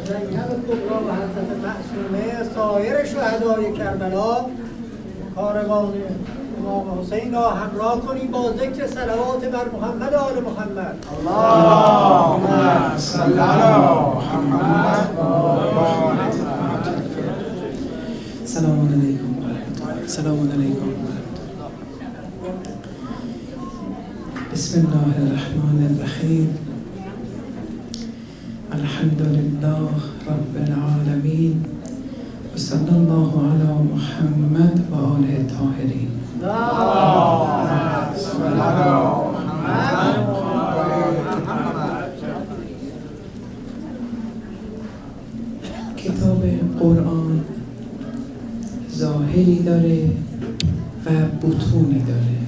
زینب کبری و حضرت معصومه سایر شهدای کربلا کاروان امام حسین را همراه کنیم با ذکر صلوات بر محمد و آل محمد. اللهم صل علی محمد و آل سلام علیکم و رحمت الله. سلام علیکم و رحمت الله. بسم الله الرحمن الرحیم. الحمد لله رب العالمین و صلی الله علی محمد و آل الطاهرین. اللهم صل علی محمد و آل محمد. کتاب قرآن ظاهری داره و بطونی داره.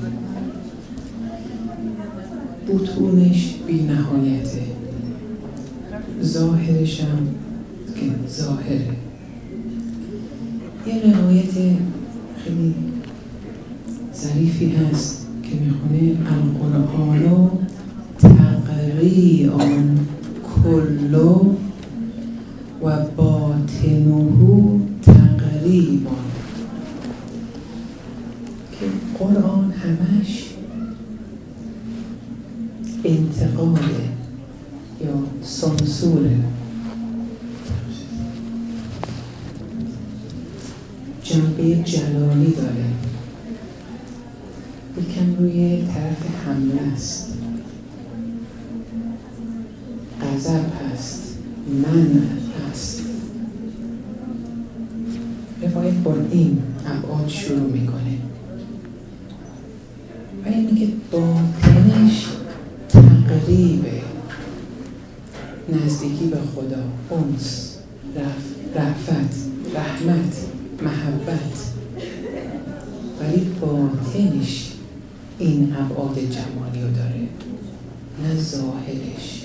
بطونش بی نهایته، ظاهرش هم که ظاهره. یه روایت خیلی ظریفی هست که میخونه القرآن تقریعان کلو و باطنه تقریبان، که قرآن همش انتقاله یا سانسوره، جنبه جلالی داره، یکم روی طرف حمله است، غضب هست، منع هست. روایت با این ابعاد شروع میکنه ولی میگه باطنش تقریبه، نزدیکی به خدا، انس، رأفت، رحمت، محبت، ولی باطنش این ابعاد جمالی رو داره، نه ظاهرش.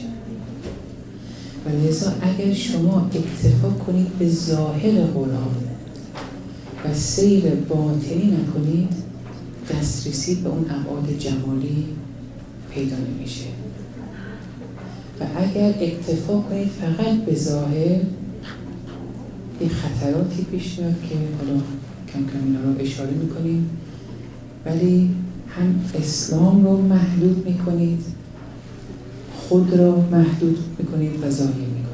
و لذا اگر شما اکتفا کنید به ظاهر قرآن و سیر باطنی نکنید، دسترسی به اون ابعاد جمالی پیدا نمیشه. و اگر اکتفا کنید فقط به ظاهر، یه خطراتی پیش میاد که حالا کم کم اینا رو اشاره میکنیم، ولی هم اسلام رو محدود میکنید، خود را محدود میکنید و ظاهر میکنید.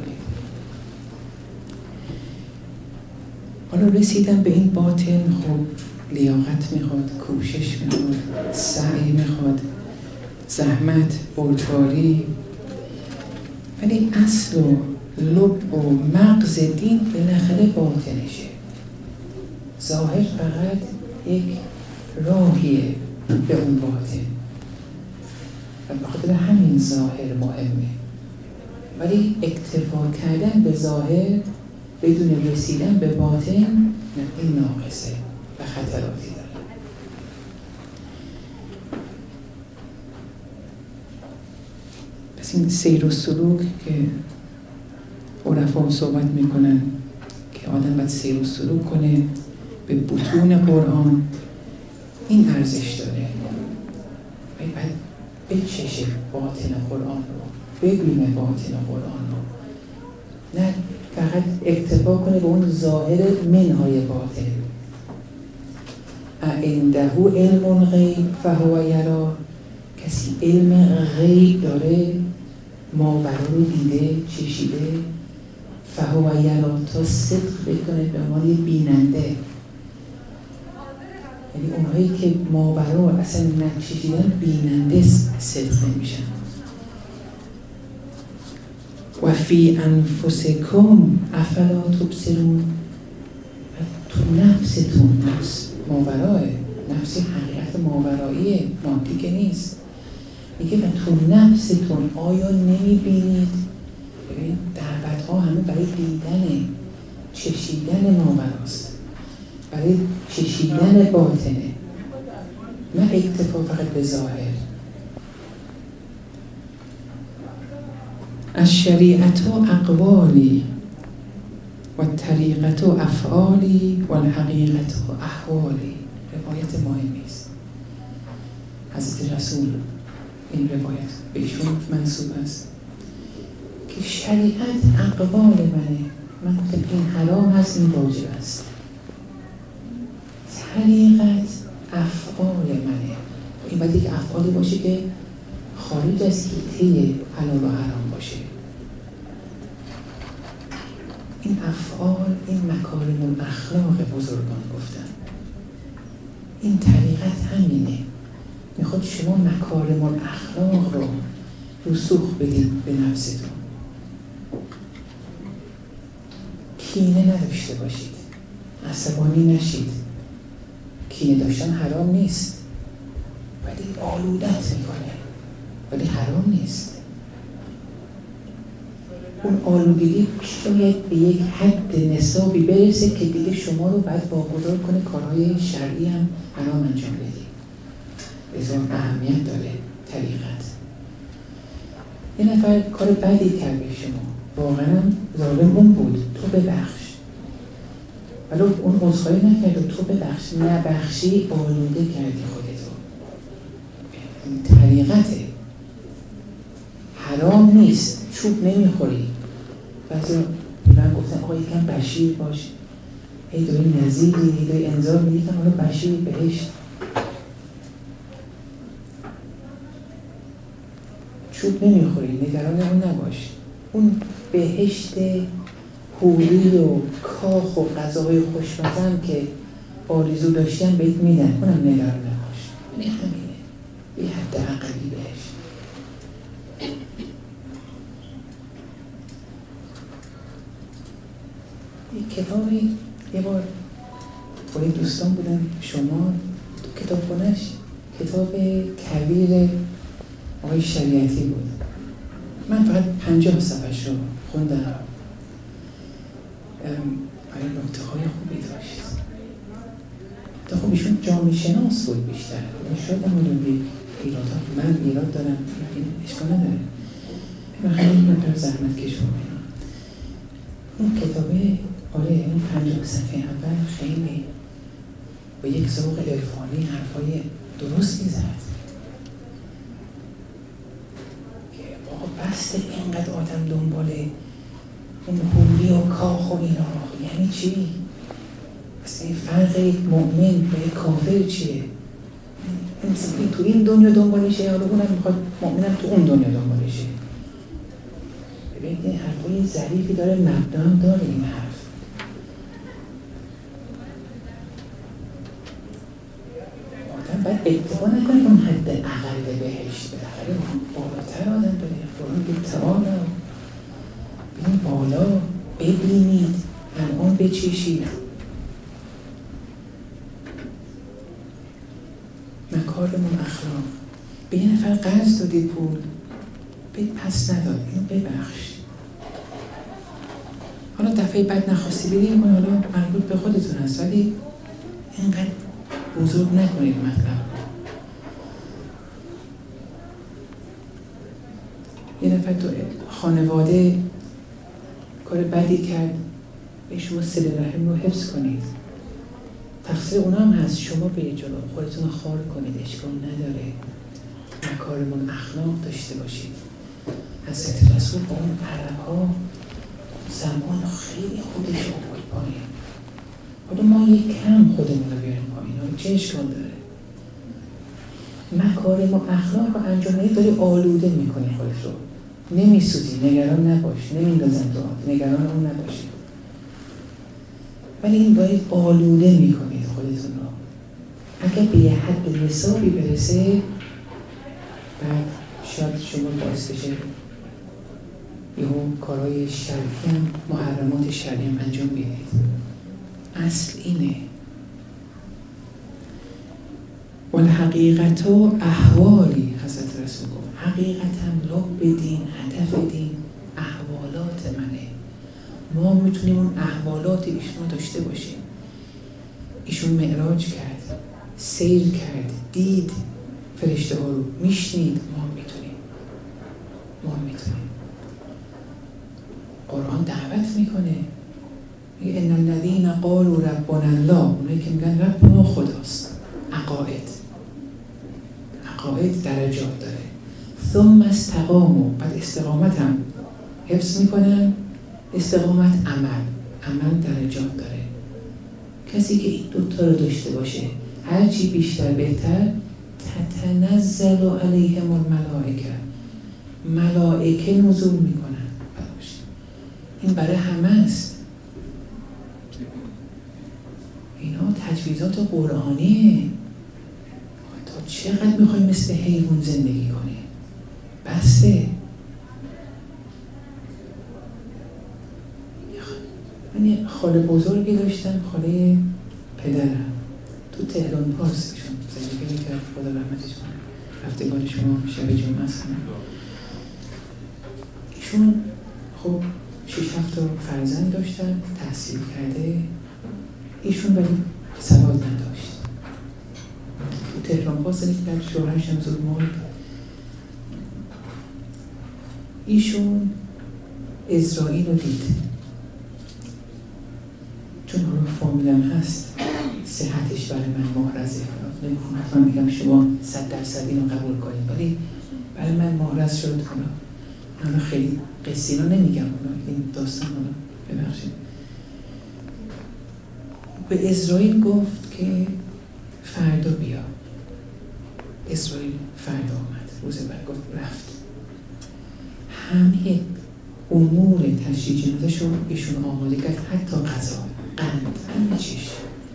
حالا رسیدن به این باطن خب لیاقت میخواد، کوشش میخواد، سعی میخواد، زحمت، بردباری، ولی اصل و لب و مغز دین بالاخره باطنشه. ظاهر فقط یک راهیه به اون باطن و به خاطر همین ظاهر مهمه، ولی اکتفا کردن به ظاهر بدون رسیدن به باطن، نه، این ناقصه و خطراتی داره. پس این سیر و سلوک که عرفا صحبت میکنن که آدم باید سیر و سلوک کنه به بطون قرآن، این ارزش داره. باید بچشه باطن قرآن رو، ببینه باطن قرآن رو، نه فقط اکتفا کنه به اون ظاهر منهای باطن. عنده علم الغیب فهو یرا، کسی علم غیب داره، ماورا رو دیده، چشیده، فهو یرا، تا صدق بکنه به عنوان بیننده. یعنی اونهایی که ماورا اصلا نچشیدن بیننده صدق نمیشن. و فی انفسکم افلا تبصرون، تو نفستون، نفس ماوراه، نفس حقیقت ماوراییه، مادی که نیست. میگه و تو نفستون آیا نمیبینید؟ ببین دعوت ها همه برای دیدن، چشیدن ماوراست، برای چشیدن باطنه، نه اکتفا فقط به ظاهر. الشریعت اقوالی و طریقت افعالی و الحقیقت احوالی. روایت مهمی است. حضرت رسول این روایت بهشون منسوب است که شریعت اقوال منه، من گفتم این حرام هست، این واجب است. طریقت افعال منه. این باید یک افعالی باشه که خارج از حیطه حلال و حرام باشه. این افعال، این مکارم الاخلاق بزرگان گفتن. این طریقت همینه. میخواد شما مکارم الاخلاق رو رسوخ بدید به نفستون. کینه نداشته باشید، عصبانی نشید. کینه داشتن حرام نیست، ولی آلودت میکنه، ولی حرام نیست. اون آلودگی شاید به یک حد نصابی برسه که دیگه شما رو باید واگذار کنه کارهای شرعی هم حرام انجام بدید. بسیار اهمیت داره طریقت. یه نفر کار بدی کرد به شما، واقعا ظالم اون بود، تو ببخش. ولی اون عذرخواهی نکرد و تو ببخش، نبخشی آلوده کردی خودتو. این طریقته، حرام نیست. چوب نمیخوری. بعضی من گفتن آقا یکم بشیر باش، هی داری نزیدی، هی داری انذار میدی، حالا بشیر بهشت. چوب نمیخوری، نگران اون نباش. اون بهشت حوری و کاخ و غذاهای خوشمزه که آرزو داشتن بهت میدن، اونم نگران نباش. یعنی همینه، به حد عقلی بهش. یک کتابی یه بار با این دوستان بودن شما تو کتابخونه‌اش، کتاب کبیر آقای شریعتی بود. من فقط 50 صفحه‌اش رو خوندم. نکته‌های خوبی داشت. تا خب ایشون جامعه شناس بود بیشتر. شاید هم اون ایرادات، من ایراد دارم، این اشکال نداره. من خیلی مقدار زحمت کشم. اون کتابه، آره اون 50 صفحه اول خیلی با یک ذوق عرفانی حرفای درستی زد. که آقا بسته اینقدر آدم دنباله اون حولی و کاخ و اینا، یعنی چی؟ اصلا این فرق مؤمن به کافر چیه؟ این تو این دنیا دنبالشه، حالا اونم میخواد مؤمنم تو اون دنیا دنبالشه. ببینید این حرفای ظریفی داره، مبدا هم داره این حرف. آدم باید اتفاق نکنه اون حد اقل بهشت، بالاخره بالاتر آدم داره. قرآن که تعالی این بالا ببینید، الان بچشید. مکارم الاخلاق. به یه نفر قرض دادی پول، پس نداد، اینو ببخش. حالا دفعه بعد نخواستی بدیم، حالا مربوط به خودتون هست، ولی اینقدر بزرگ نکنید مطلب. یه نفر تو خانواده کار بدی کرد، به شما صله رحم رو حفظ کنید. تقصیر اونا هم هست، شما به جلو خودتون خار کنید، اشکال نداره. مکارم الاخلاق داشته باشید. حضرت رسول با اون عرب‌ها زمان خیلی خودش آورد پایین. حالا ما یک کم خودمون رو بیاریم پایین، چه اشکال داره؟ مکارم الاخلاق رو انجام ندید، داری آلوده میکنی خودت رو. نمیسوزی، نگران نباش، نمیندازن تو، نگران اون نباشید. ولی این باید آلوده میکنید خودتون رو. اگر به یه حد حسابی برسه، بعد شاید شما باعث بشه یهو کارهای شرعی هم، محرمات شرعی هم انجام بدید. اصل اینه. والحقیقت و احوالی، حضرت رسول گفت حقیقت هم لب دین، هدف دین احوالات منه. ما میتونیم اون احوالات ایشون رو داشته باشیم. ایشون معراج کرد، سیر کرد، دید فرشته ها رو، میشنید. ما میتونیم. قرآن دعوت میکنه، میگه ان الذین قالوا ربنا الله، اونایی که میگن رب ما خداست. عقاید درجات داره. ثم استقاموا، بعد استقامت هم حفظ میکنن. استقامت عمل، عمل درجات داره. کسی که این دوتا رو داشته باشه هرچی بیشتر بهتر. تتنزل علیهم الملائکه، ملائکه نزول میکنن. این برای همه است. اینا تجویزات قرآنیه. تا چقدر میخوای مثل حیوان زندگی کنی؟ بسه. من خاله بزرگی داشتم، خاله پدرم، تو تهران پارس ایشون زندگی میکرد، خدا رحمتش کنه. رفتگان شما شب جمعه است. ایشون خب 6-7 تا فرزند داشتن، تحصیل کرده. ایشون ولی سواد نداشت. تو تهران پارس زندگی کرد، شوهرش هم زود مرد. ایشون اسرائیل رو دید. چون حالا فامیلم هست، صحتش برای من محرزه. نمیخوام میگم شما 100% اینو قبول کنید، ولی برای من محرز شد. حالا خیلی قصه رو نمیگم، این داستان رو ببخشید. به اسرائیل گفت که فردا بیا. اسرائیل فردا آمد، روز بعد گفت رفت. همه امور تشریح جنازه‌ش رو ایشون آماده کرد، حتی غذا، قند، همه چیش.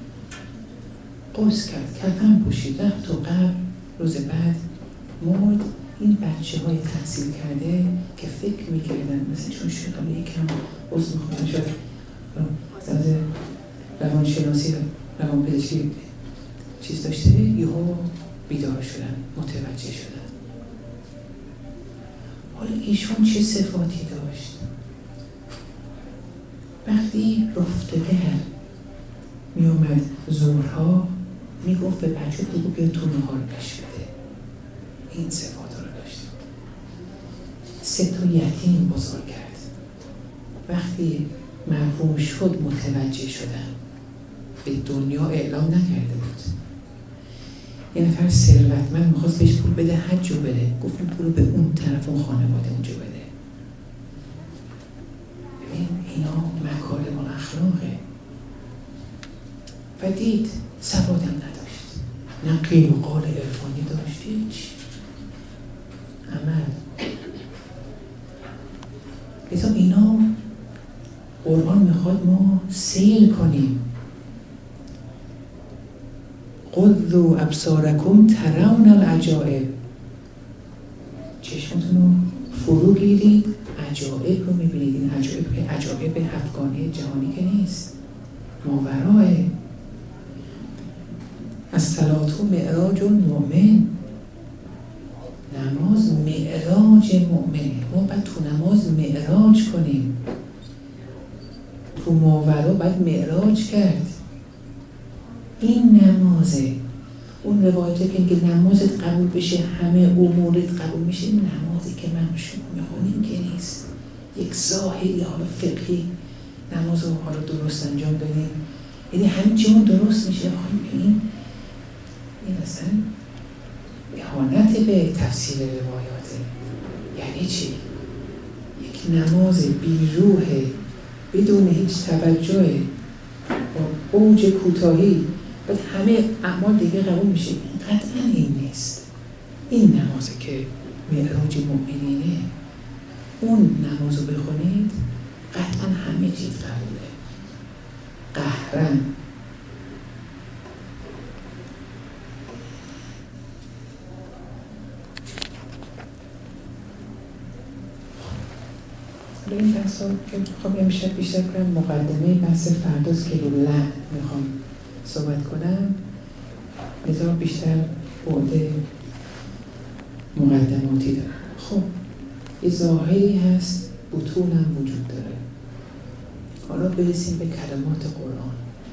قصد کرد، کفن پوشید، رفت تو قبر. روز بعد مرد. این بچه های تحصیل کرده که فکر میکردن مثل چون شدن یکم عضو میخوان شد از روانشناسی روانپزشکی چیز داشته، یهو بیدار شدن، متوجه شدن. حالا ایشون چه صفاتی داشت؟ وقتی رفتگر میومد ظهرها میگفت به بچه بگو بیا تو نهار پیش بده. این صفات رو داشت. 3 تا یتیم بزرگ کرد. وقتی مرحوم شد متوجه شدن، به دنیا اعلام نکرده بود. یه نفر ثروتمند میخواست بهش پول بده، حج رو بده، گفت این پول رو به اون طرف اون خانواده اونجا بده. ببین اینا مکارم الاخلاقه. و دید سوادم نداشت، نه قیل و قال عرفانی داشت، هیچ عمل. لذا اینا قرآن میخواد ما سیر کنیم. غضوا ابصارکم ترون العجائب. چشمتون رو فرو گیرید، عجائب رو میبینید. این عجائب افغانی جهانی که نیست، ماوراه. الصلاة معراج المؤمن. نماز معراج مؤمن. ما باید تو نماز معراج کنیم. تو ماورا باید معراج کرد. این نمازه. اون روایته که اینکه نمازت قبول بشه همه امورت قبول میشه، این نمازی که من شما میخونیم که نیست. یک ظاهری حالا فقهی نماز رو حالا درست انجام دادیم، یعنی همین چیمون درست میشه. این اصلا اهانت به تفسیر روایاته. یعنی چی؟ یک نماز بیروحه، بدون هیچ توجه، با اوج کوتاهی، بعد همه اعمال دیگه قبول میشه. قطعا این نیست. این نمازه که معراج مؤمنینه. اون نمازو بخونید قطعا همه چیز قبوله. قهرن. حالا این بحث ها که میخوام امشب بیشتر کنم، مقدمه بحث فرداست که رو لعن میخوام صحبت کنم. لذا بیشتر بعد مقدماتی دارم. خب یه ظاهری هست، بطون هم وجود داره. حالا برسیم به کلمات قرآن.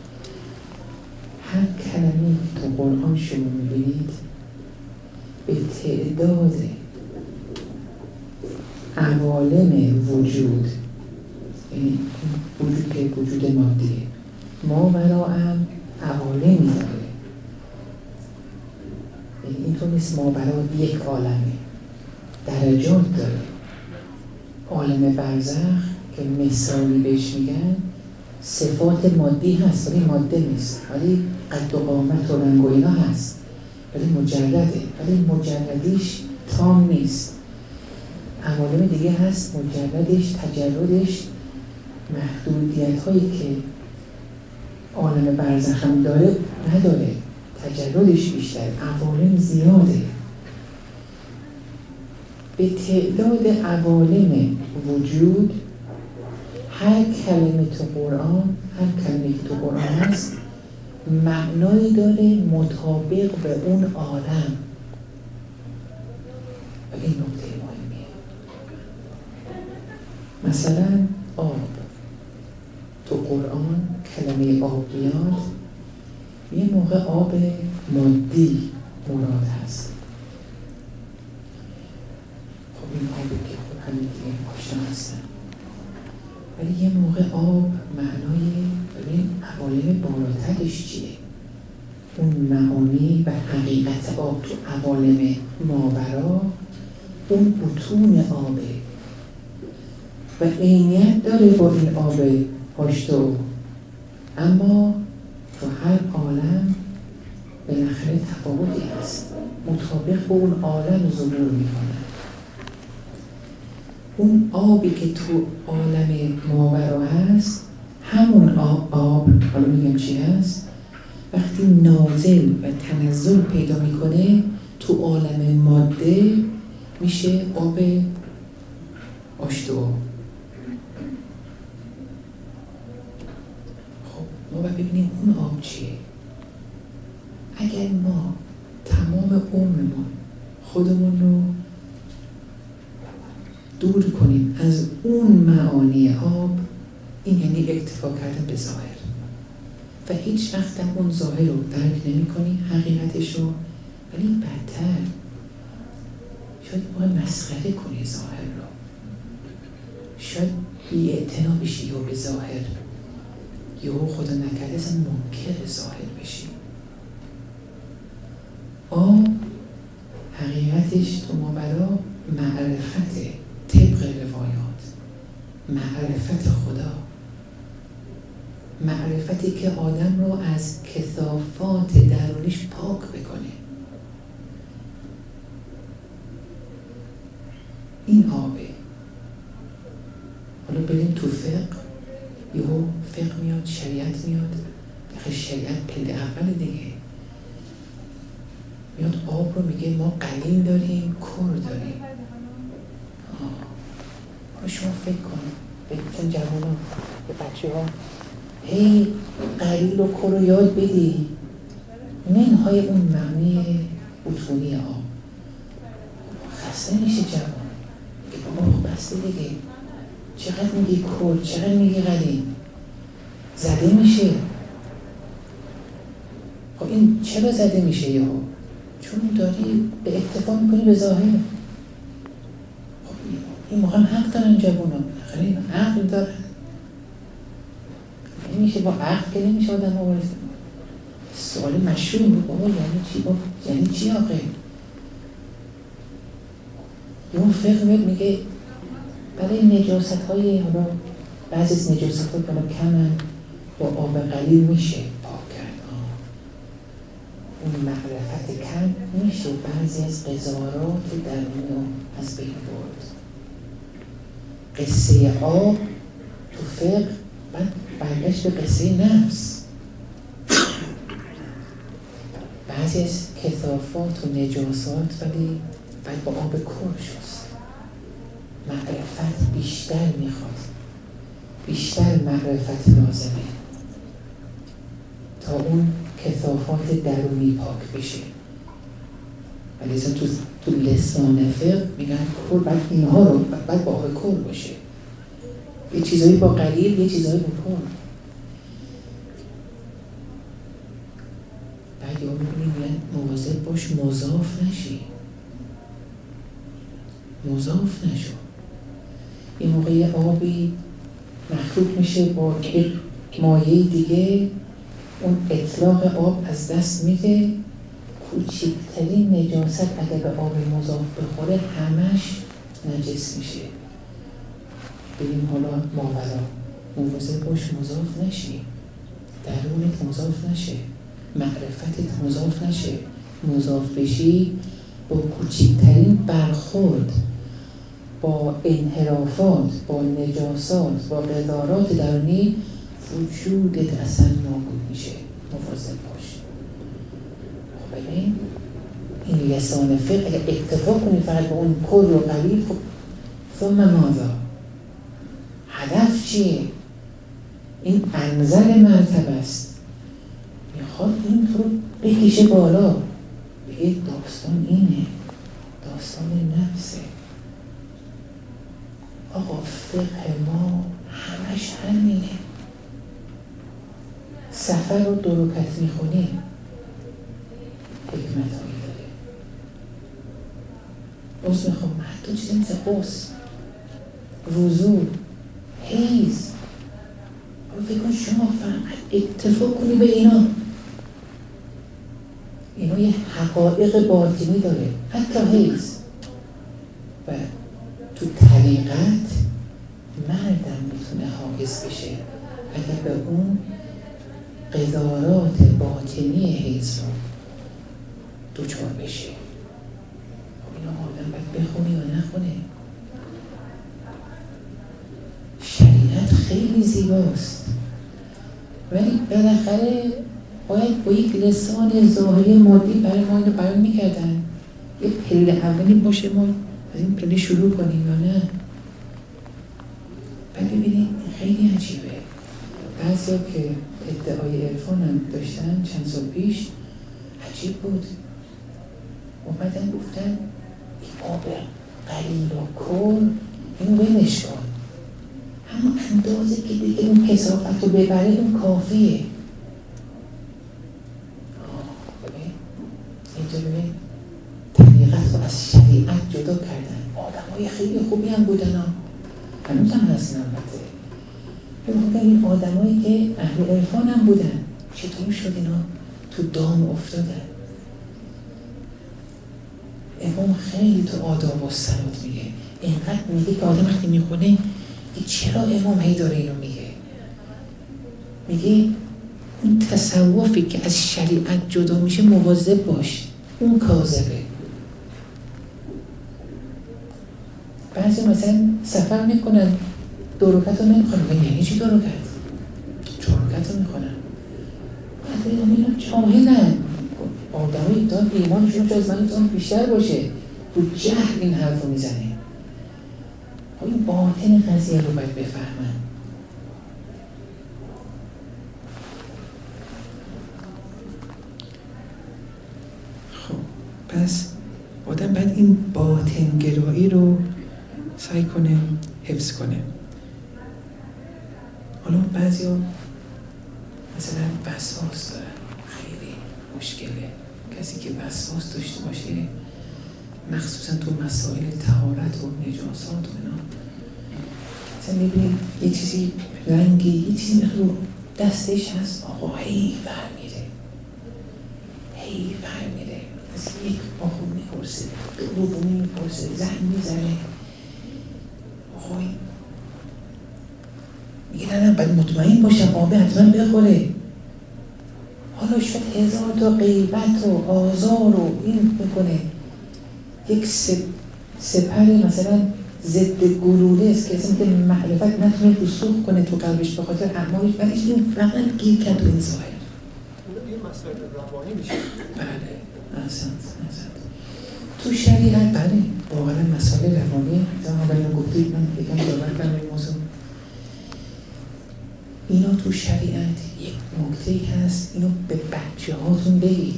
هر کلمه تو قرآن شما میبینید به تعداد عوالم وجود، یعنی وجود که وجود مادیه، ماورا هم عوالمی داره. یعنی اینطور نیست ماورا یک عالمه، درجات داره. عالم برزخ که مثالی بهش میگن صفات مادی هست ولی ماده نیست، ولی قد و قامت و رنگ و اینا هست ولی مجرده، ولی مجردیش تام نیست. عوالم دیگه هست مجردش، تجردش محدودیت هایی که عالم برزخ هم داره نداره، تجردش بیشتر، عوالم زیاده. به تعداد عوالم وجود هر کلمه تو قرآن، هر کلمه که تو قرآن هست معنایی داره مطابق به اون عالم. و این نکته مهمیه. مثلا آب، تو قرآن کلمه آب بیاد یه موقع آب مادی مراد هست. خب این آبی که خب همین دیگه آشنا هستن، ولی یه موقع آب معنای ببین عوالم بالاترش چیه؟ اون معانی و حقیقت آب تو عوالم ماورا اون بطون آبه و عینیت داره با این آب هاشتو، اما تو هر عالم بالاخره تفاوتی هست، مطابق با اون عالم ظهور میکنه. اون آبی که تو عالم ماورا هست همون آب حالا میگم چی هست، وقتی نازل و تنزل پیدا میکنه تو عالم ماده میشه آب آشتو. خب ما باید ببینیم اون آب چیه. اگر ما تمام عمرمون خودمون رو دور کنیم از اون معانی آب، این یعنی اکتفا کردن به ظاهر و هیچ وقت هم اون ظاهر رو درک نمی کنی، حقیقتش رو، ولی بدتر شاید باید مسخره کنی ظاهر رو، شاید بی‌اعتنا بشی یا به ظاهر، یا خدا نکرده اصلا منکر ظاهر بشی. آب حقیقتش تو ماورا معرفته، طبق روایات معرفت خدا، معرفتی که آدم رو از کثافات درونیش پاک بکنه. این آبه. حالا بریم تو فقه، یهو فقه میاد، شریعت میاد، دیگه شریعت پلد اول دیگه میاد آب رو میگه ما قلیل داریم، کر داریم. شما فکر کنید بگیتون جوانان به بچه ها هی قلیل و کر رو یاد بدی، منهای اون معنی بطونی آب. خسته میشه جوان که بابا بسته دیگه، چقدر میگی کر، چقدر میگی قلیل، زده میشه. خب این چرا زده میشه یهو؟ چون داری به اکتفا میکنی به ظاهر. این موقع حق دارن جوانان، خیلی عقل دارن. نمیشه با عقل که نمیشه آدم مبارزه. سوال مشهور بود بابا یعنی چی؟ بابا یعنی چی آقا؟ اون فقه میگه برای نجاست های حالا بعضی از نجاست ها که کمن با آب قلیل میشه پاک کرد. اون معرفت کم میشه بعضی از قضاوات درونی رو از بین برد. قصه آب تو فقه بعد برگشت به قصه نفس. بعضی از کثافات و نجاسات ولی باید با آب کر شست. معرفت بیشتر میخواد، بیشتر معرفت لازمه تا اون کثافات درونی پاک بشه. ولی تو لسان فقه میگن کر باید اینها رو باید با آب کر باشه، یه چیزایی با قلیل، یه چیزایی با کر. بعد یا میبینیم میگن مواظب باش مضاف نشی، مضاف نشو. این موقع یه آبی مخلوط میشه با یک مایه دیگه، اون اطلاق آب از دست میده، کوچکترین نجاست اگر به آب مضاف بخوره همش نجس میشه. ببین حالا ماورا مواظب باش مضاف نشی، درونت مضاف نشه، معرفتت مضاف نشه. مضاف بشی با کوچکترین برخورد با انحرافات، با نجاسات، با قضارات درونی وجودت اصلا نابود میشه. مواظب باش. خب ببین این لسان فقه اگر اکتفا کنی فقط به اون کل و قلیل، خب ثم ماذا؟ هدف چیه؟ این انزل مرتبه است، میخواد این رو بکشه بالا، بگه داستان اینه، داستان نفسه. آقا فقه ما همش همینه. سفر رو دو رکعت میخونی، حکمت هایی داره. باز میخوام حتی چیزی مثل قوس، وضو، حیض، رو فکر کن شما فقط اکتفا کنی به اینا یه حقایق باطنی داره. حتی حیض و تو طریقت مردم میتونه حائز بشه اگر به اون قضارات باطنی حیض رو دوچار بشه. اینا آدم باید بخونه یا نخونه. شریعت خیلی زیباست ولی بالاخره باید با یک لسان ظاهری مادی برای ما اینو بیان میکردن. یه پله اولی باشه ما از این پله شروع کنیم یا نه. بعد ببینید خیلی عجیبه. بعضیا که ادعای عرفان هم داشتن چند سال پیش عجیب بود. اومدن گفتن این آب قلیل و کل اینو بینش کن، همون اندازه که دیگه اون کثافت رو ببره اون کافیه. اینجا ببین طریقت رو از شریعت جدا کردن. آدمای خیلی خوبی هم بودن ها، هنوز هم هستن. البته ببین این آدمایی که اهل عرفان هم بودن چطور شد اینا تو دام افتادن؟ امام خیلی تو آداب و صلات میگه. اینقدر میگه که آدم وقتی میخونه چرا امام هی داره اینو میگه؟ میگه این تصوفی که از شریعت جدا میشه مواظب باش، اون کاذبه. بعضی مثلا سفر میکنن دو رکعت رو نمیخونن. یعنی چی دو رکعت؟ 4 رکعت رو میخونن. بعد اینا جاهلن. آدمایی دارن ایمانشون از منتون بیشتر باشه، تو جهل این حرف رو میزنه. این باطن قضیه رو باید بفهمن. خب پس آدم باید این باطن گرایی رو سعی کنه حفظ کنه. حالا بعضیا مثلا وسواس دارن، خیلی مشکله. کسی که وسواس داشته باشه مخصوصا تو مسائل طهارت و نجاسات و اینا، مثلا میبینید یه چیزی رنگی، یه چیزی رو دستش هست، آقا هی برمیره از یک آخون میپرسه، دومی میپرسه، زن میزنه. آقا میگه نه باید مطمئن باشم آبه حتما بخوره. حالا شاید 1000 تا غیبت و آزار و این میکنه. یک سپر مثلا ضد گلوله است که اصلا معرفت نتونه رسوخ کنه تو قلبش به خاطر اعمالش، بعدش این فقط گیر کرد و این ظاهر. این مسائل روانی میشه. بله احسنت. تو شریعت بله واقعا مسائل روانی زمان گفتید، من یکم داور کردم این موضوع. اینا تو شریعت یک نکته هست، اینو به بچه هاتون بگید.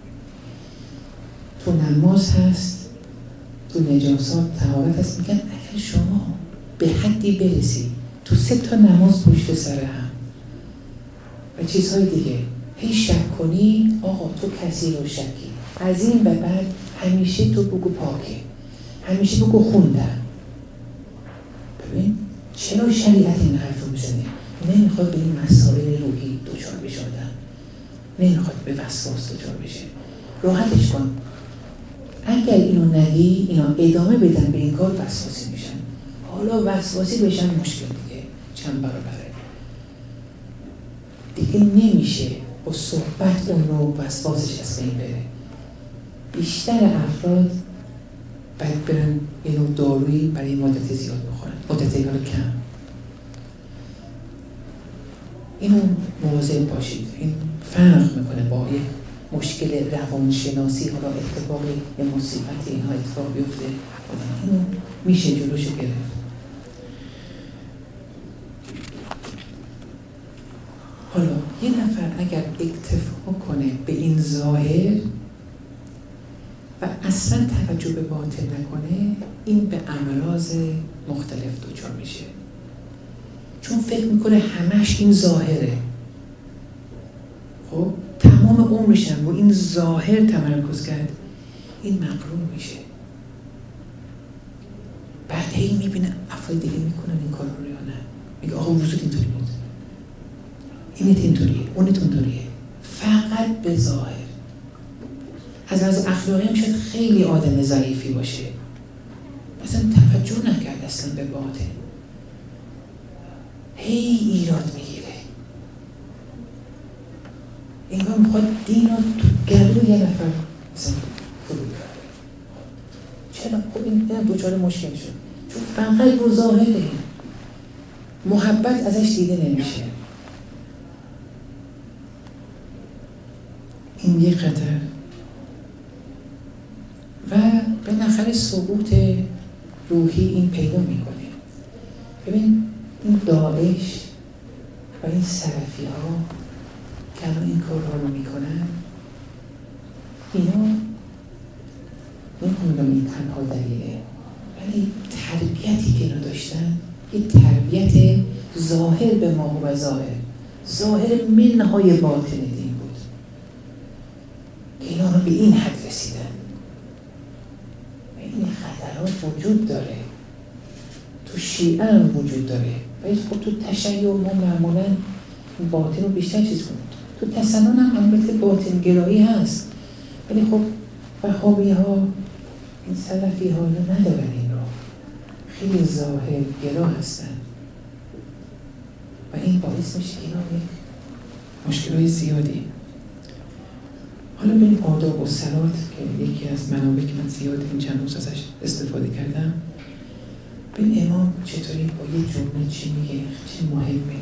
تو نماز هست، تو نجاسات طهارت هست. میگن اگر شما به حدی برسید تو 3 تا نماز پشت سر هم و چیزهای دیگه هی شک کنی، آقا تو کسی رو شکی، از این به بعد همیشه تو بگو پاکه، همیشه بگو خوندم. ببین چرا شریعت این حرف رو میزنه؟ نمیخواد به این مسائل روحی دچار بشه آدم، نمیخواد به وسواس دچار بشه. راحتش کن. اگر اینو نگی اینا ادامه بدن به این کار وسواسی میشن. حالا وسواسی بشن مشکل دیگه چند برابره. دیگه نمیشه با صحبت اون رو وسواسش از بین بره. بیشتر افراد باید برن یه نوع دارویی برای مدت زیاد بخورن، مدت حالا کم. اینو مواظب باشید. این فرق میکنه با یک مشکل روانشناسی، حالا اتفاقی یا مصیبتی اینها اتفاق بیفته، اینو میشه جلوشو گرفت. حالا یه نفر اگر اکتفا کنه به این ظاهر و اصلا توجه به باطن نکنه، این به امراض مختلف دچار میشه. چون فکر میکنه همش این ظاهره. خب تمام عمرش هم رو این ظاهر تمرکز کرد، این مغرور میشه. بعد هی میبینه افراد دیگه میکنن این کار رو یا نه، میگه آقا وضوط اینطوری بود، اینت اینطوریه، اونت اونطوریه، فقط به ظاهر. از اخلاقی هم شاید خیلی آدم ضعیفی باشه، اصلا توجه نکرد اصلا به باطن، هی ایراد میگیره، انگار میخواد دین رو تو گلو یه نفر مثلا فرو ببره. چرا؟ خب این دچار مشکل شد، چون فقط رو ظاهره، محبت ازش دیده نمیشه. این یک خطر. و بالاخره سقوط روحی این پیدا میکنه. ببین این داعش و این سلفی ها که الان این کار رو میکنن، اینا نمیدونم این تنها دلیله، ولی تربیتی که اینا داشتن یه تربیت ظاهر به ما و ظاهر منهای باطن دین بود که اینا رو به این حد رسیدن. این خطرات وجود داره، تو شیعه هم وجود داره، ولی خب تو تشیع ما معمولا باطن رو بیشتر چیز کنیم. تو تسنن هم البته باطن گرایی هست، ولی خب وهابی ها، این سلفی ها ندارن این رو، خیلی ظاهر گرا هستن و این باعث میشه که اینا مشکلات زیادی. حالا به آداب و صلات که یکی از منابع که من زیاد این چند روز ازش استفاده کردم، ببین امام چطوری با یه جمله چی میگه، چه مهمه.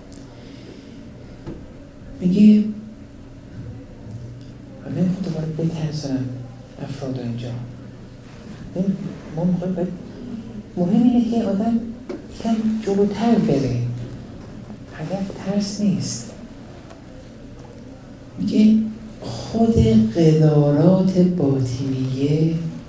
میگه من نمیخوام دوباره بترسنم افراد اینجا، ما میخوایم باید مهم اینه که آدم یکم جلوتر بره، هدف ترس نیست. میگه خود قدارات باطنیه،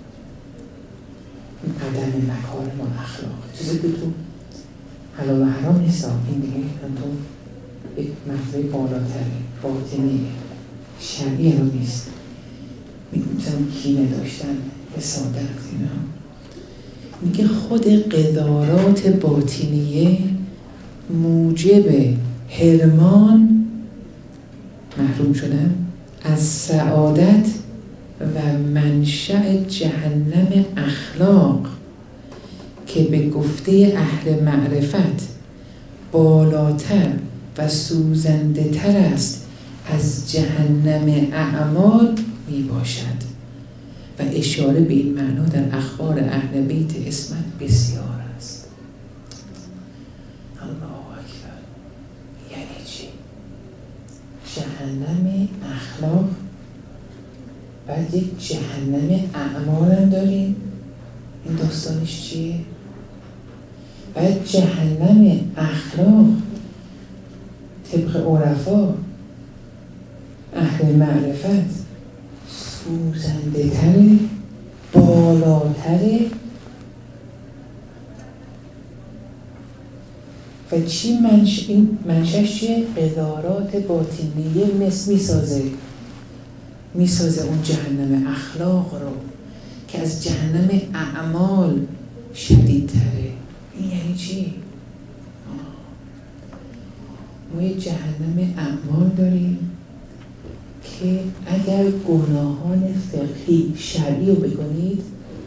عدم مکارم و اخلاق، چیزی که تو حلال و حرام نیست، این دیگه تو یک مطلب بالاتره، باطنیه، شرعی هم نیست. مثلا کینه داشتن، حسادت، اینا. میگه خود قدارات باطنیه موجب حرمان، محروم شدن از سعادت و منشأ جهنم اخلاق که به گفته اهل معرفت بالاتر و سوزنده تر است از جهنم اعمال می باشد و اشاره به این معنا در اخبار اهل بیت اسمت بسیار است. الله اکبر. یعنی چی؟ جهنم اخلاق، بعد یک جهنم اعمال هم داریم. این داستانش چیه؟ بعد جهنم اخلاق طبق عرفا اهل معرفت سوزنده تره، بالاتره. و چی منشأش چیه؟ قدارات باطنیه میسازه اون جهنم اخلاق رو که از جهنم اعمال شدیدتره. این یعنی چی؟ ما یه جهنم اعمال داریم که اگر گناهان فقهی شرعی رو بکنید،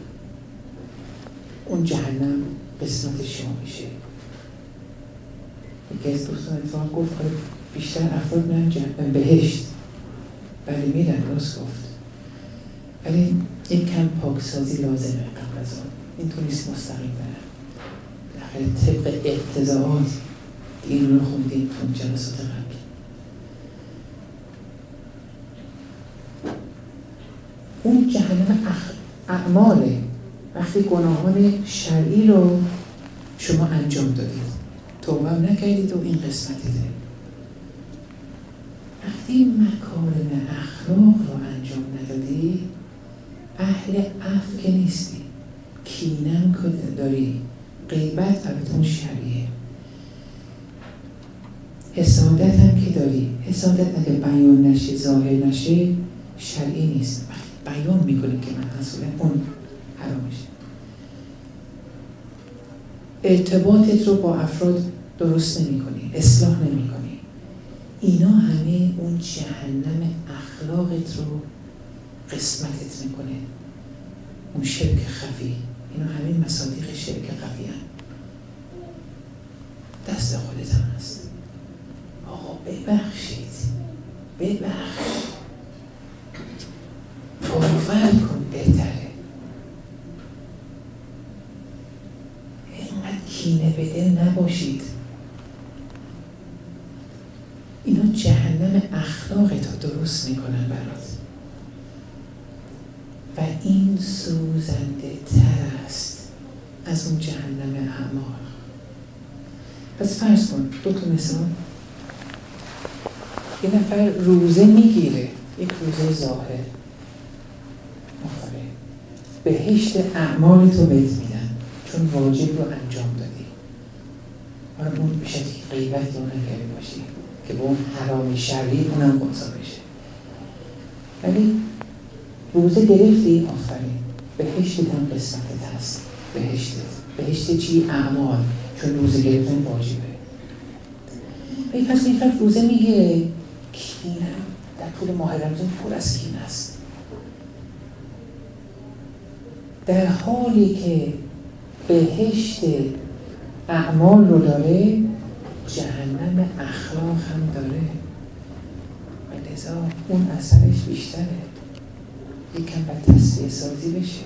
اون جهنم قسمت شما میشه. یکی از دوستان اتفاق گفت بیشتر افراد میرن بهشت. بله میرن، راست گفت، ولی یک کم پاکسازی لازمه قبل از آن. اینطور نیست مستقیم برن. بالاخره طبق اقتضاعات این رو خوندیم تو جلسات قبل. اون جهنم اعماله. وقتی گناهان شرعی رو شما انجام دادید، توبه هم نکردید و این قسمتیده. وقتی مکارم اخلاق رو انجام ندادی، اهل عفو که نیستی، کینم که داری، غیبت البته اون شرعیه، حسادت هم که داری. حسادت اگه بیان نشه، ظاهر نشه، شرعی نیست. وقتی بیان میکنی که من اصولا اون حرام میشه. ارتباطت رو با افراد درست نمی کنی، اصلاح نمی کنی. اینا همه اون جهنم اخلاقت رو قسمتت میکنه. اون شرک خفی، اینا همه مصادیق شرک خفی هم. دست خودت هم هست. آقا ببخشید، ببخش، توبه کن، بهتره. اینقدر کینه به دل نباشید. اینا جهنم اخلاقت رو درست میکنن برات و این سوزنده تر است از اون جهنم اعمال. پس فرض کن، دو تا مثال. یه نفر روزه میگیره، یک روزه ظاهر، آخره بهشت اعمال تو بهت میدن چون واجب رو انجام دادی. حالا اون بشه که غیبت رو نکرده باشی که با اون حرام شرعی اونم گناه بشه، ولی روزه گرفتی، آفرین، بهشتت هم قسمتت هست. بهشت چی؟ اعمال، چون روزه گرفتن واجبه. ولی پس این فرد روزه میگیره، کینه در طول ماه رمضان پر از کینه است، در حالی که بهشت اعمال رو داره، جهنم اخلاق هم داره و لذا اون اثرش بیشتره. یکم باید تصفیه سازی بشه.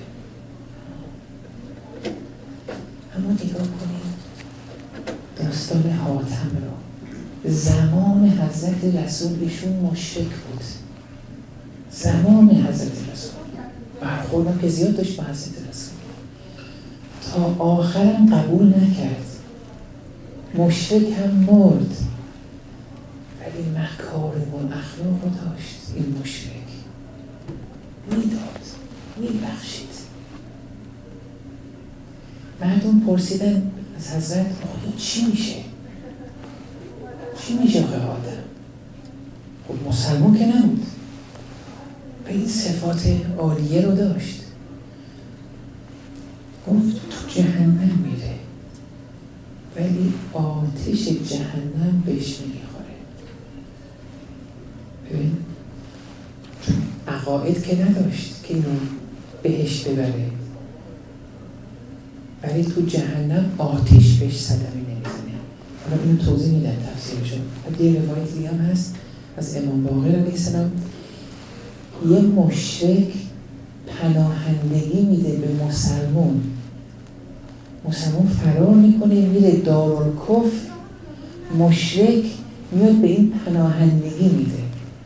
اما نگاه کنید داستان حاتم رو. زمان حضرت رسول ایشون مشرک بود. زمان حضرت رسول برخوردم که زیاد داشت با حضرت رسول، تا آخرم قبول نکرد، مشرک هم مرد، ولی مکارم الاخلاق رو داشت. این مشرک میداد، میبخشید. مردم پرسیدن از حضرت آقا چی میشه؟ چی میشه آقا آدم؟ خب مسلمان که نبود و این صفات عالیه رو داشت. گفت تو جهنم میره ولی آتش جهنم بهش نمیخوره. ببین عقاید که نداشت که اینو بهش ببره، ولی تو جهنم آتش بهش صدمه نمیزنه. حالا اینو توضیح میدن تفسیرشون. یه روایت دیگه هم هست از امام باقر علیه السلام، یه مشرک پناهندگی میده به مسلمان، مسلمان فرار میکنه میره دارالکفر، مشرک میاد به این پناهندگی میده.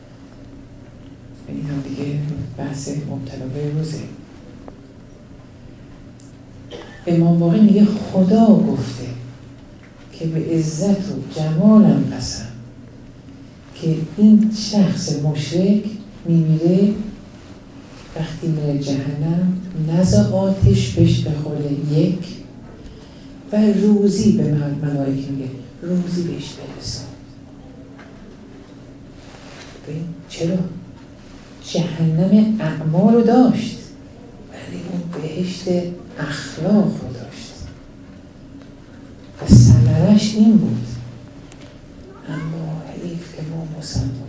این هم دیگه بحث مبتلا به روزه. امام باقر میگه خدا گفته که به عزت و جمالم قسم که این شخص مشرک میمیره، وقتی میره جهنم نزا آتش بهش بخوره، یک، و روزی به ملائکه میگه روزی بهش برسان. ببین چرا؟ جهنم اعمال رو داشت ولی اون بهشت اخلاق رو داشت و ثمرش این بود. اما حیف که ما مسلمانیم،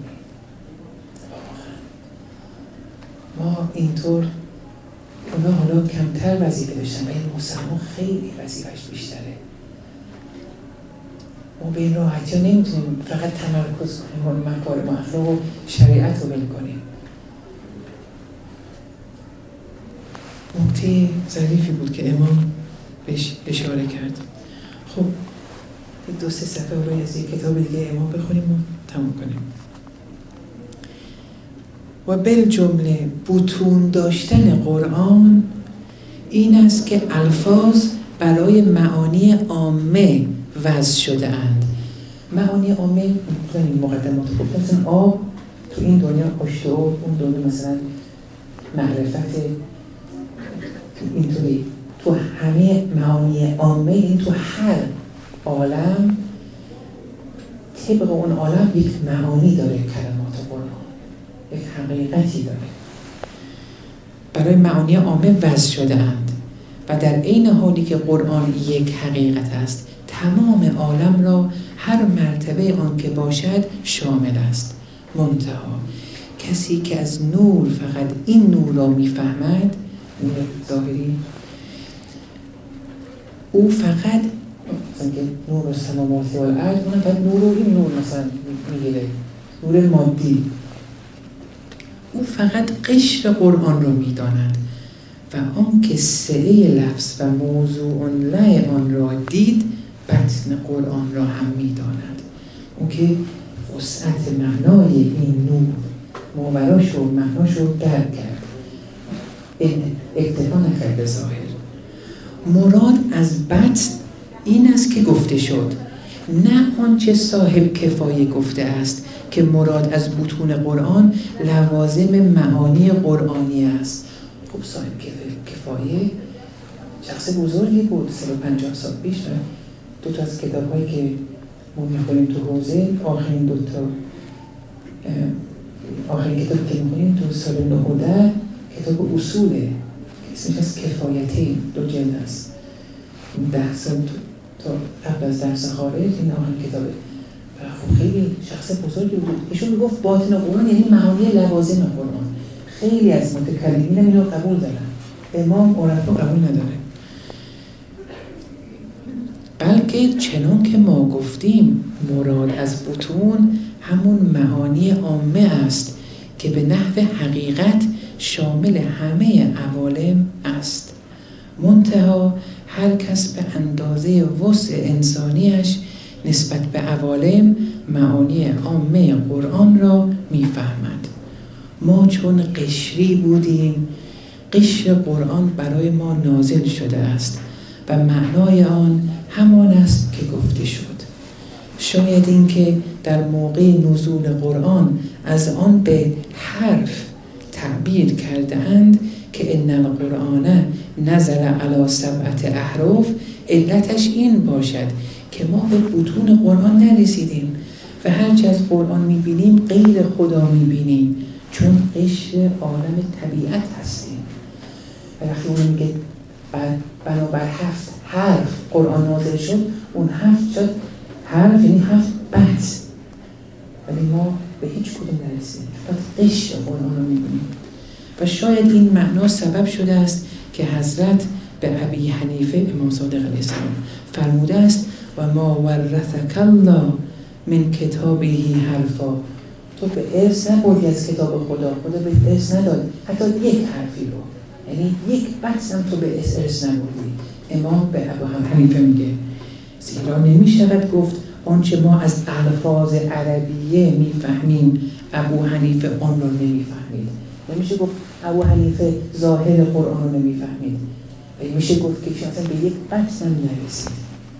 ما اینطور، اونا حالا کمتر وظیفه داشتن و این مسلمان خیلی وظیفه‌اش بیشتره. ما به این راحتی ها نمیتونیم فقط تمرکز کنیم مکارم اخلاق و شریعت رو ول کنیم. نکته ظریفی بود که امام بهش اشاره کرد. خب 2-3 صفحه رو از یک کتاب دیگه امام بخونیم و تموم کنیم. و بالجمله بطون داشتن قرآن این است که الفاظ برای معانی عامه وضع شده اند. معانی عامه این مقدمات خوب، مثلا آب تو این دنیا آشتو، اون دنیا مثلا معرفت، اینطوری تو همه معانی عامه، این تو هر عالم طبق اون عالم یک معانی داره. کلمات قرآن یک حقیقتی داره، برای معانی عامه وضع شده اند و در عین حالی که قرآن یک حقیقت است، تمام عالم را هر مرتبه آن که باشد شامل است. منتها کسی که از نور فقط این نور را میفهمد، نور ظاهری، او فقط مثلا که نور السماوات والارض، اون فقط نور و این نور مثلا میگیره، نور مادی، او فقط قشر قرآن را میداند و آن که صله لفظ و موضوع لای آن را دید، بطن قرآن را هم میداند. اون که وسعت معنای این نور ماوراش و معناش رو درک کرد، این اکتفا نکرد به ظاهر. مراد از بطن این است که گفته شد، نه آنچه صاحب کفایه گفته است که مراد از بطون قرآن لوازم معانی قرآنی است. خب صاحب کفایه شخص بزرگی بود 150 سال پیش. 2 تا از کتاب هایی که ما میخونیم تو حوزه، آخرین کتاب که میخونیم تو سال 19 کتاب اصوله، اسمش از کفایتی، 2 جلد است. 10 سال تا قبل از درس خارج این آخرین کتابه. خب خیلی شخص بزرگی بود. ایشون میگفت باطن قرآن یعنی معانی لوازم قرآن. خیلی از متکلمین اینو قبول دارن، امام عرفا قبول نداره. بلکه چنان که ما گفتیم، مراد از بطون همون معانی عامه است که به نحو حقیقت شامل همه عوالم است. منتها هر کس به اندازه وسع انسانیش نسبت به عوالم معانی عامه قرآن را میفهمد. ما چون قشری بودیم، قشر قرآن برای ما نازل شده است و معنای آن همان است که گفته شد. شاید این که در موقع نزول قرآن از آن به حرف تعبیر کرده اند که ان القرآن نزل علی 7 احرف، علتش این باشد که ما به بطون قرآن نرسیدیم و هرچه از قرآن میبینیم غیر خدا میبینیم، چون قشر عالم طبیعت هستیم. و وقتی اون میگه بنابر 7 حرف قرآن نازل شد، اون 7 شد حرف یعنی 7 بحث، ولی ما به هیچ کدوم نرسیدیم، فقط قشر قرآن رو میبینیم. و شاید این معنا سبب شده است که حضرت به ابی حنیفه امام صادق علیه السلام فرموده است و ما ورثک الله من کتابه حرفا، تو به ارث نبردی از کتاب خدا به ارث نداد حتی یک حرفی رو، یعنی یک بحث هم تو به ارث نبردی. امام به ابو حنیفه میگه زیرا نمیشود گفت آنچه ما از الفاظ عربیه میفهمیم ابو حنیفه آن را نمیفهمید. نمیشه گفت ابو حنیفه ظاهر قرآن رو نمیفهمید، میشه گفت که اصلا به یک بحث هم نرسید.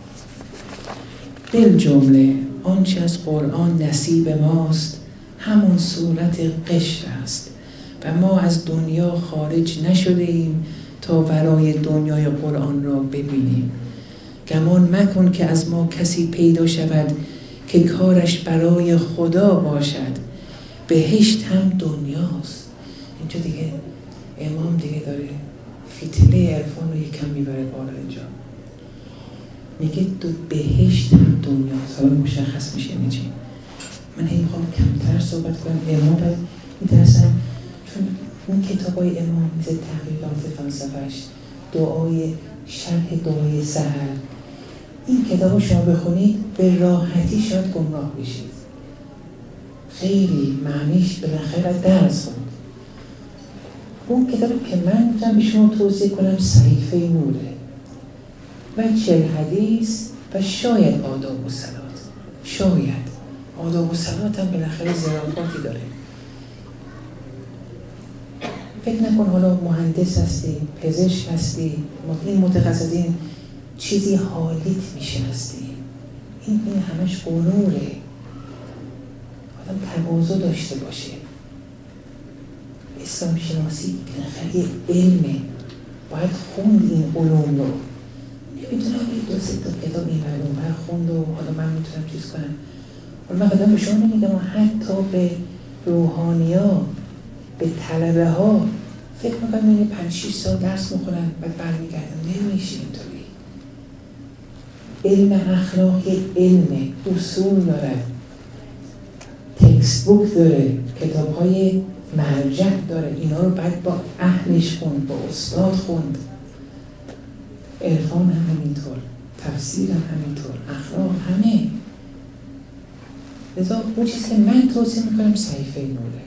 بالجمله آنچه از قرآن نصیب ماست همون صورت قشر است و ما از دنیا خارج نشده ایم تا ورای دنیای قرآن را ببینیم. گمان مکن که از ما کسی پیدا شود که کارش برای خدا باشد. بهشت هم دنیاست. اینجا دیگه امام دیگه داره فتیله عرفان رو یکم میبره بالا. اینجا میگه تو بهشت هم دنیاست. حالا مشخص میشه یعنی چی. من هی میخوام کمتر صحبت کنم. امام باید میترسم چون اون کتابای امام مثل تحقیقات فلسفهش، دعای شرح دعای سحر، این کتاب رو شما بخونید به راحتی شاید گمراه بشید. خیلی معنیش بالاخره درس خوند. اون کتابی که من میتونم به شما توضیح کنم صحیفه نوره و 40 حدیث و شاید آداب و صلات. شاید آداب و صلات هم بالاخره ظرافاتی داره. فکر نکن حالا مهندس هستی، پزشک هستی، این متخصصین چیزی حالیت میشه هستی. این همش غروره. آدم تواضع داشته باشه. اسلام شناسی بالاخره علمه. باید خوند این علوم رو. نمیتونم یه 2-3 تا کتاب این علوم خوند و حالا من میتونم چیز کنم. حالا من قدم به شما نمیگم حتی به روحانیا، به طلبه ها فکر میکنم یه 5-6 سال درس میخونن بعد برمیگردن. نمیشه اینطوری. علم اخلاق یه علمه، اصول داره، تکست بوک داره، کتاب های مرجع داره. اینا رو باید با اهلش خوند، با استاد خوند. عرفان هم همینطور، تفسیر هم همینطور، اخلاق همه. لذا اون چیزی که من توصیه میکنم صحیفه نوره.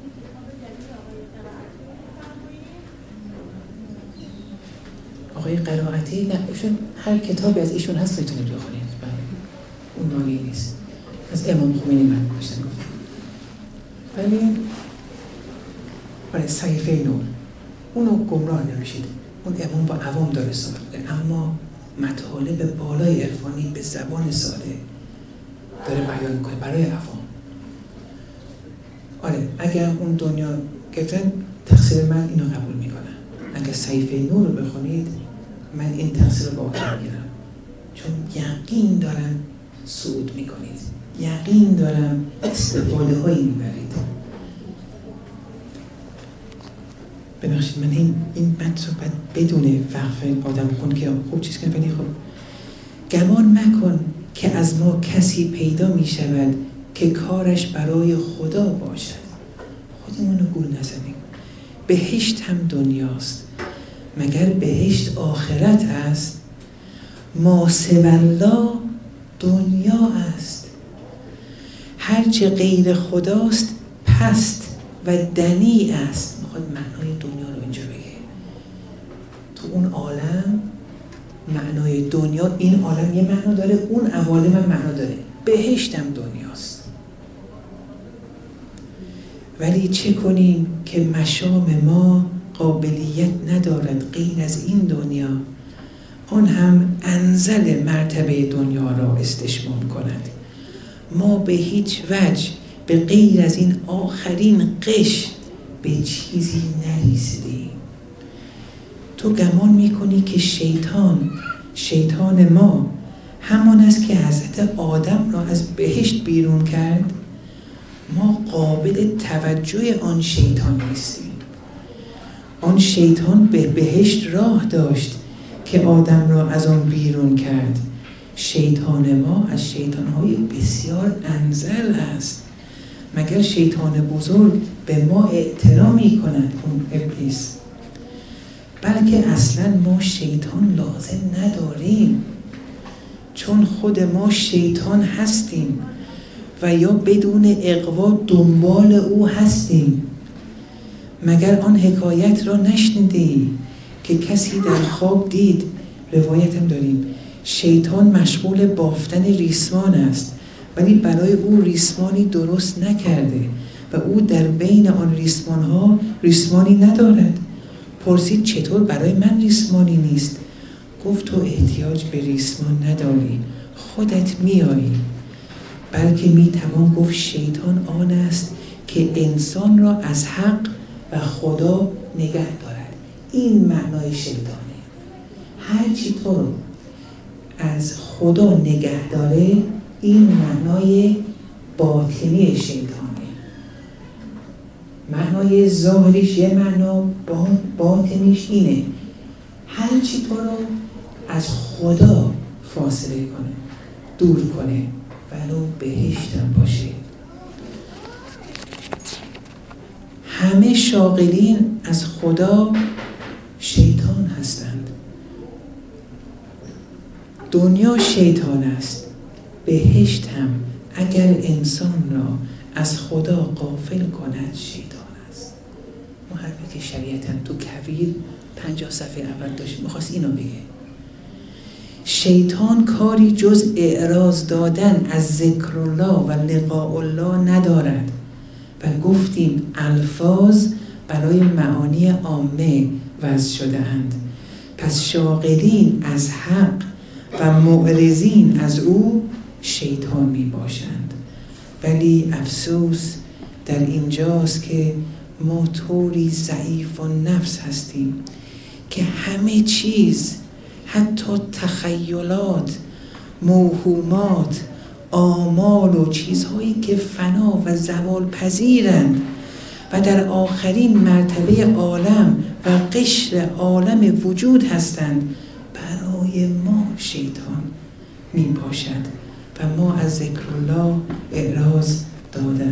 آقای قرائتی نه، ایشون هر کتابی از ایشون هست میتونید بخونید. اون مالی نیست. از امام خمینی من گفتم. ولی برای صحیفه نور اونو گمراه نمیشید. اون امام با عوام داره صحبت میکنه، اما مطالب بالای عرفانی به زبان ساده داره بیان میکنه برای عوام. آره اگر اون دنیا گفتن تقصیر من اینو قبول میکنم. اگر صحیفه نور رو بخونید من این تقصیر رو با خودم میگیرم، چون یقین دارم صعود میکنید، یقین دارم استفاده هایی میبرید. ببخشید من این بند صحبت بدون وقف آدم خون که خوب چیز کنم، ولی خب گمان مکن که از ما کسی پیدا می شود که کارش برای خدا باشد. خودمون رو گول نزنیم. بهشت هم دنیاست، مگر بهشت آخرت است؟ ما سوی الله دنیا است. هرچه غیر خداست پست و دنی است. میخواد معنای دنیا رو اینجا بگه. تو اون عالم معنای دنیا، این عالم یه معنا داره، اون عوالم هم معنا داره. بهشت هم دنیاست. ولی چه کنیم که مشام ما قابلیت ندارد غیر از این دنیا، آن هم انزل مرتبه دنیا را استشمام کند. ما به هیچ وجه به غیر از این آخرین قش به چیزی نرسیدیم. تو گمان میکنی که شیطان ما همان است که حضرت آدم را از بهشت بیرون کرد؟ ما قابل توجه آن شیطان نیستیم. آن شیطان به بهشت راه داشت که آدم را از آن بیرون کرد. شیطان ما از شیطان‌های بسیار انزل است. مگر شیطان بزرگ به ما احترامی کند، اون ابلیس؟ بلکه اصلا ما شیطان لازم نداریم، چون خود ما شیطان هستیم و یا بدون اغوا دنبال او هستیم. مگر آن حکایت را نشنیدی که کسی در خواب دید، روایت هم داریم، شیطان مشغول بافتن ریسمان است ولی برای او ریسمانی درست نکرده و او در بین آن ریسمانها ریسمانی ندارد. پرسید چطور برای من ریسمانی نیست؟ گفت تو احتیاج به ریسمان نداری، خودت میایی. بلکه میتوان گفت شیطان آن است که انسان را از حق و خدا نگه دارد. این معنای شیطانه. هرچی تو رو از خدا نگه داره این معنای باطنی شیطانه. معنای ظاهریش یه معنا، باطنیش اینه هرچی تو رو از خدا فاصله کنه، دور کنه، ولو بهشتم باشه. همه شاغلین از خدا شیطان هستند. دنیا شیطان است، بهشت هم اگر انسان را از خدا غافل کند شیطان است. محقق شریعت هم تو کویر 50 صفحه اول داشت میخواست اینو بگه. شیطان کاری جز اعراض دادن از ذکر الله و لقاء الله ندارد و گفتیم الفاظ برای معانی عامه وضع شده اند. پس شاغلین از حق و معرضین از او شیطان می باشند. ولی افسوس در اینجاست که ما طوری ضعیف و نفس هستیم که همه چیز، حتی تخیلات، موهومات، آمال و چیزهایی که فنا و زوال پذیرند و در آخرین مرتبه عالم و قشر عالم وجود هستند، برای ما شیطان می باشد و ما از ذکر الله اعراض داده